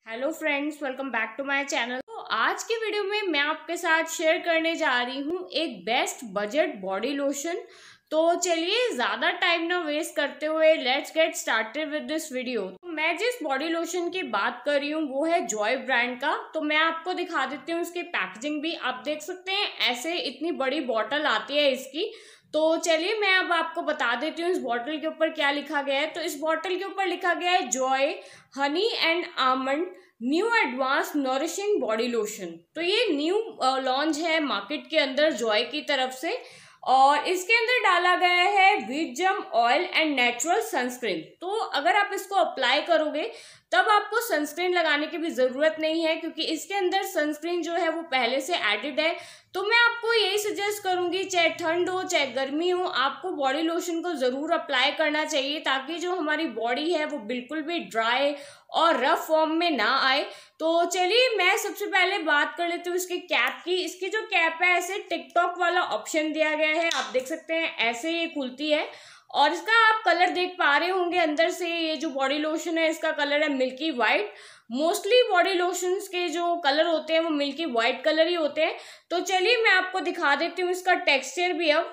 Hello friends, welcome back to my channel. तो आज की वीडियो में मैं आपके साथ शेयर करने जा रही हूँ एक बेस्ट बजट बॉडी लोशन। तो चलिए ज़्यादा टाइम ना वेस्ट करते हुए let's get started with this video. तो मैं जिस बॉडी लोशन की बात कर रही हूँ वो है जॉय ब्रांड का। तो मैं आपको दिखा देती हूँ इसकी पैकेजिंग भी। आप देख सकते हैं ऐसे इतनी बड़ी बॉटल आती है इसकी। तो चलिए मैं अब आपको बता देती हूँ इस बॉटल के ऊपर क्या लिखा गया है। तो इस बॉटल के ऊपर लिखा गया है Joy honey and almond new advance nourishing body lotion. तो ये न्यू लॉन्च है मार्केट के अंदर जॉय की तरफ से, और इसके अंदर डाला गया है व्हीट जम ऑयल एंड नेचुरल सनस्क्रीन। तो अगर आप इसको अप्लाई करोगे तब आपको सनस्क्रीन लगाने की भी ज़रूरत नहीं है, क्योंकि इसके अंदर सनस्क्रीन जो है वो पहले से एडेड है। तो मैं आपको यही सजेस्ट करूंगी, चाहे ठंड हो चाहे गर्मी हो, आपको बॉडी लोशन को ज़रूर अप्लाई करना चाहिए ताकि जो हमारी बॉडी है वो बिल्कुल भी ड्राई और रफ फॉर्म में ना आए। तो चलिए मैं सबसे पहले बात कर लेती हूँ इसकी कैप की। इसकी जो कैप है ऐसे टिकटॉक वाला ऑप्शन दिया गया है, आप देख सकते हैं ऐसे ये खुलती है। और इसका आप कलर देख पा रहे होंगे अंदर से, ये जो बॉडी लोशन है इसका कलर है milky white. Mostly body lotions के जो कलर होते हैं वो मिल्की वाइट कलर ही होते हैं। तो चलिए मैं आपको दिखा देती हूँ इसका टेक्सचर भी अब।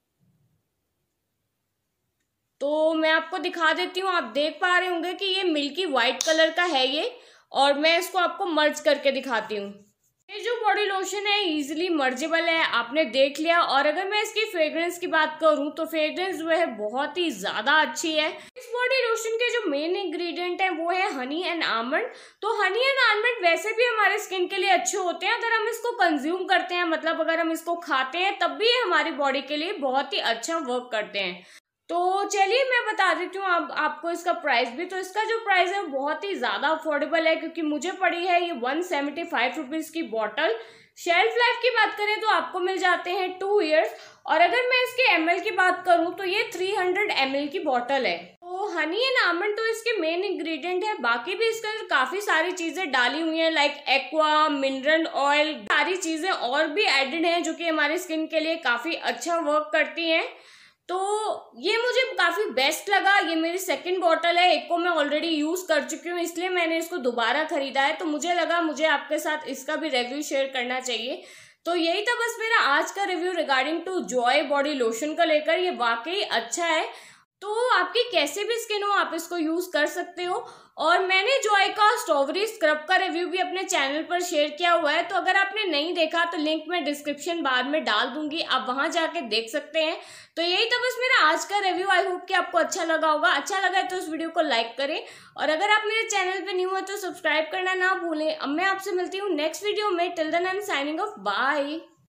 तो मैं आपको दिखा देती हूँ, आप देख पा रहे होंगे कि ये मिल्की वाइट कलर का है ये। और मैं इसको आपको मर्ज करके दिखाती हूँ। ये जो बॉडी लोशन है इजीली मर्जेबल है, आपने देख लिया। और अगर मैं इसकी फ्रेग्रेंस की बात करूं तो फ्रेग्रेंस जो है बहुत ही ज्यादा अच्छी है। इस बॉडी लोशन के जो मेन इंग्रेडिएंट है वो है हनी एंड आमंड। तो हनी एंड आमंड वैसे भी हमारे स्किन के लिए अच्छे होते हैं अगर हम इसको कंज्यूम करते हैं, मतलब अगर हम इसको खाते हैं तब भी हमारी बॉडी के लिए बहुत ही अच्छा वर्क करते हैं। तो चलिए मैं बता देती हूँ अब आपको इसका प्राइस भी। तो इसका जो प्राइस है वो बहुत ही ज़्यादा अफोर्डेबल है, क्योंकि मुझे पड़ी है ये 175 रुपीज़ की बॉटल। शेल्फ लाइफ की बात करें तो आपको मिल जाते हैं 2 ईयर्स। और अगर मैं इसके ml की बात करूँ तो ये 300 ml की बॉटल है। तो हनी एंड आमंड तो इसके मेन इंग्रेडिएंट है, बाकी भी इसके अंदर काफ़ी सारी चीज़ें डाली हुई हैं लाइक एक्वा मिनरल ऑयल, सारी चीज़ें और भी एडेड हैं जो कि हमारी स्किन के लिए काफ़ी अच्छा वर्क करती हैं। तो ये मुझे काफ़ी बेस्ट लगा। ये मेरी सेकंड बॉटल है, एक को मैं ऑलरेडी यूज़ कर चुकी हूँ इसलिए मैंने इसको दोबारा खरीदा है। तो मुझे लगा मुझे आपके साथ इसका भी रिव्यू शेयर करना चाहिए। तो यही था बस मेरा आज का review regarding to Joy body lotion का लेकर। ये वाकई अच्छा है, तो आपकी कैसे भी स्किन हो आप इसको यूज़ कर सकते हो। और मैंने जॉय का स्ट्रॉबेरी स्क्रब का रिव्यू भी अपने चैनल पर शेयर किया हुआ है, तो अगर आपने नहीं देखा तो लिंक मैं डिस्क्रिप्शन बार में डाल दूंगी, आप वहां जाके देख सकते हैं। तो यही था बस मेरा आज का रिव्यू। आई होप कि आपको अच्छा लगा होगा। अच्छा लगा है तो इस वीडियो को लाइक करें, और अगर आप मेरे चैनल पे न्यू है तो सब्सक्राइब करना ना भूलें। अब मैं आपसे मिलती हूँ नेक्स्ट वीडियो में। Till then I am signing off, bye.